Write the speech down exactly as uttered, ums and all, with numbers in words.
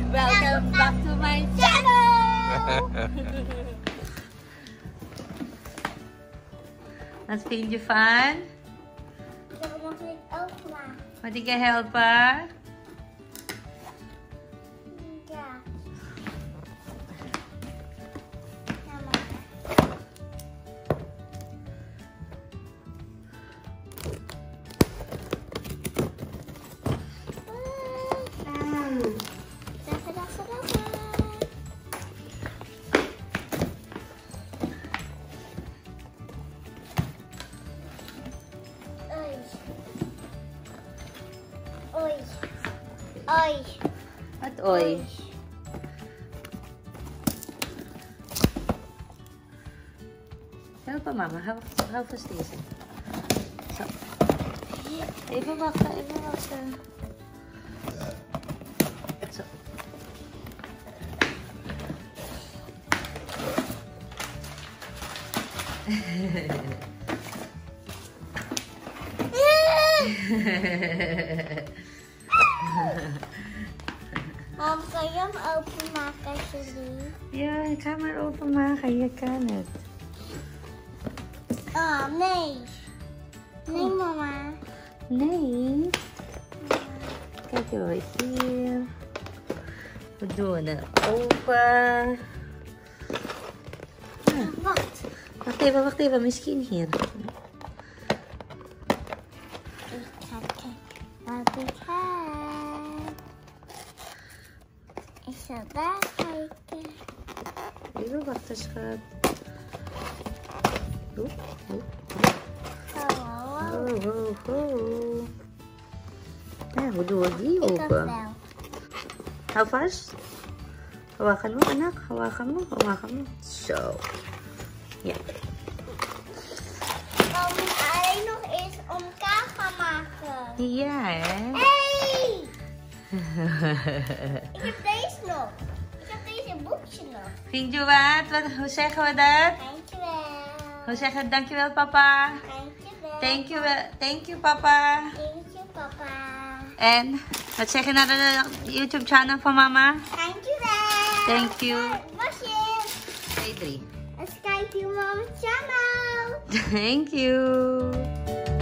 Welcome back to my channel! Wat vind je van? Ik heb nog niet opgemaakt. Moet ik je helpen? Ja. Ja, maar. Zakken, zakken, zakken. Oei. Oei. Wat oei? Helpen mama, hou, hou vast deze. Zo. Even wachten, even wachten. Zo. Mam, kan je hem openmaken alsjeblieft? Ja, ik ga maar openmaken. Je kan het. Oh, nee. Nee, mama. Nee. Kijk even hier. We doen het open. Ah, Wacht. wacht even, wacht even. Misschien hier. Ik ga kijken wat ik heb. Ik zal daar kijken. Even wachten, schat. Oeh, oeh, Oh, oh, oh. oeh, oeh, oeh. Ja, hoe doen we die Ik heb open? wel. Hou vast. Hawakan mo, anak. Hawakan mo, hawakan mo. Zo. Ja. We moeten alleen nog eens om elkaar gaan maken. Ja, hè? Hey! Ik heb deze nog. Ik heb deze boekje nog. Vind je wat? wat? Hoe zeggen we dat? Dankjewel. Hoe zeggen we dankjewel, papa? Dankjewel. Thank you, wel- thank you, papa. Dankjewel, papa. En wat zeg je naar de YouTube-channel van mama? Dankjewel. Thank you. Was je? twee, drie. Eens kijken op mijn channel. Thank you.